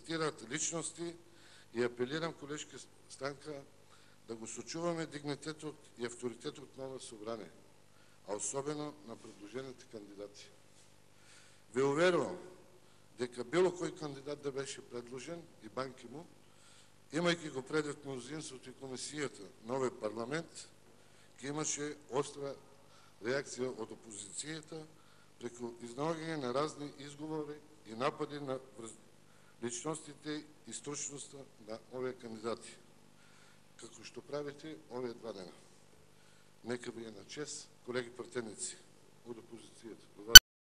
цитират личности и апелирам, колежка Станка, да го сочуваме дигнитетот и авторитетот на ова собрание, а особено на предложените кандидати. Ви уверувам дека било кој кандидат да беше предложен и банки му, имајќи го предвид мнозинството и комисијата на овој парламент, ќе имаше остра реакција од опозицијата преку изнаоѓање на разни изговори и напади на личностите и стручноста на овие кандидати, како што правите овие 2 дена. Нека ви е на чест, колеги пратеници од опозицијата.